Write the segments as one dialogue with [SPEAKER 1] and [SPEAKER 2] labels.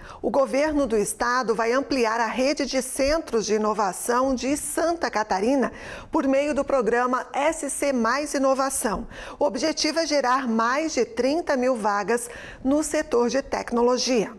[SPEAKER 1] O governo do estado vai ampliar a rede de centros de inovação de Santa Catarina por meio do programa SC Mais Inovação. O objetivo é gerar mais de 30 mil vagas no setor de tecnologia.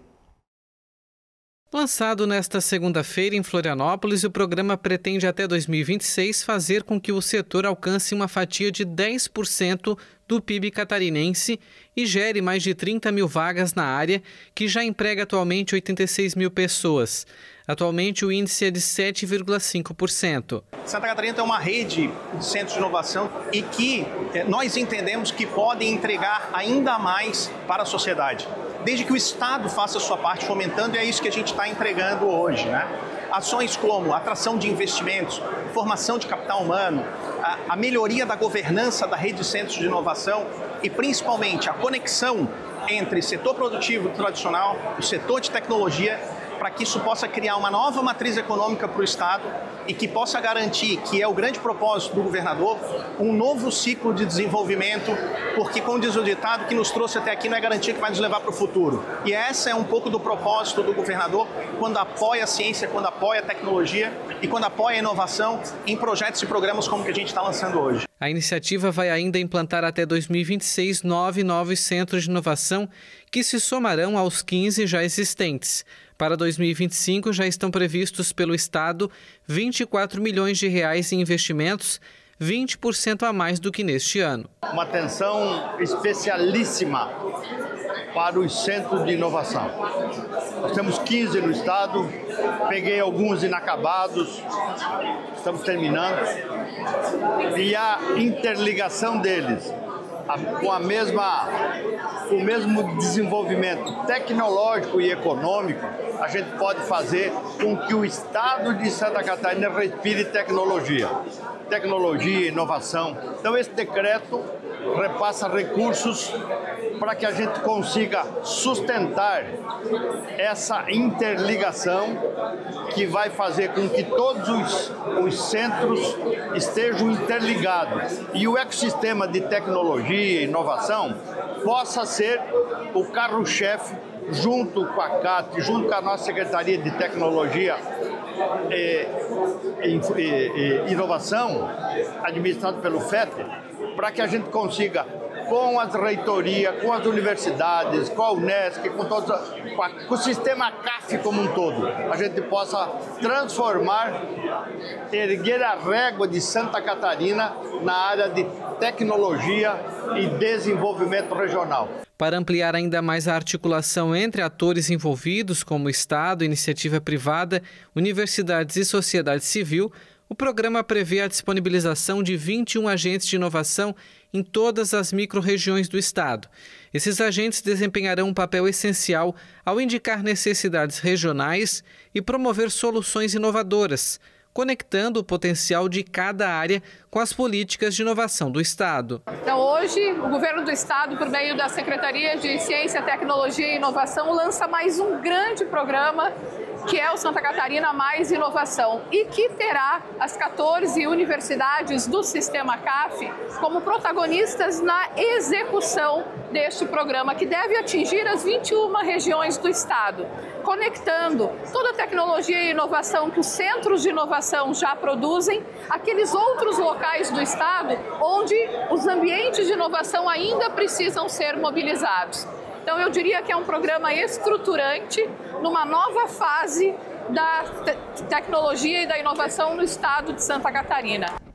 [SPEAKER 2] Lançado nesta segunda-feira em Florianópolis, o programa pretende até 2026 fazer com que o setor alcance uma fatia de 10% do PIB catarinense e gere mais de 30 mil vagas na área, que já emprega atualmente 86 mil pessoas. Atualmente, o índice é de 7,5%.
[SPEAKER 3] Santa Catarina tem uma rede de centros de inovação e que nós entendemos que podem entregar ainda mais para a sociedade, desde que o Estado faça a sua parte fomentando, e é isso que a gente está entregando hoje, né? Ações como atração de investimentos, formação de capital humano, a melhoria da governança da rede de centros de inovação e principalmente a conexão entre setor produtivo tradicional, o setor de tecnologia, para que isso possa criar uma nova matriz econômica para o Estado e que possa garantir, que é o grande propósito do governador, um novo ciclo de desenvolvimento, porque, como diz o ditado, o que nos trouxe até aqui não é garantia que vai nos levar para o futuro. E essa é um pouco do propósito do governador quando apoia a ciência, quando apoia a tecnologia e quando apoia a inovação em projetos e programas como o que a gente está lançando hoje.
[SPEAKER 2] A iniciativa vai ainda implantar até 2026 9 novos centros de inovação que se somarão aos 15 já existentes. Para 2025, já estão previstos pelo Estado 24 milhões de reais em investimentos, 20% a mais do que neste ano.
[SPEAKER 4] Uma atenção especialíssima para os centros de inovação. Nós temos 15 no Estado, peguei alguns inacabados, estamos terminando. E a interligação deles com o mesmo desenvolvimento tecnológico e econômico, a gente pode fazer com que o Estado de Santa Catarina respire tecnologia e inovação. Então esse decreto repassa recursos para que a gente consiga sustentar essa interligação que vai fazer com que todos os centros estejam interligados e o ecossistema de tecnologia e inovação possa ser o carro-chefe junto com a CAT, junto com a nossa Secretaria de Tecnologia e Inovação, administrado pelo FETER, para que a gente consiga, com as reitorias, com as universidades, com a Unesc, com o sistema CAF como um todo, a gente possa transformar, erguer a régua de Santa Catarina na área de tecnologia e desenvolvimento regional.
[SPEAKER 2] Para ampliar ainda mais a articulação entre atores envolvidos, como Estado, iniciativa privada, universidades e sociedade civil, o programa prevê a disponibilização de 21 agentes de inovação em todas as micro-regiões do Estado. Esses agentes desempenharão um papel essencial ao indicar necessidades regionais e promover soluções inovadoras, conectando o potencial de cada área com as políticas de inovação do Estado.
[SPEAKER 5] Então, hoje, o governo do Estado, por meio da Secretaria de Ciência, Tecnologia e Inovação, lança mais um grande programa, que é o Santa Catarina Mais Inovação, e que terá as 14 universidades do Sistema CAF como protagonistas na execução deste programa, que deve atingir as 21 regiões do Estado, conectando toda a tecnologia e inovação que os centros de inovação já produzem, aqueles outros locais do Estado onde os ambientes de inovação ainda precisam ser mobilizados. Então, eu diria que é um programa estruturante numa nova fase da tecnologia e da inovação no Estado de Santa Catarina.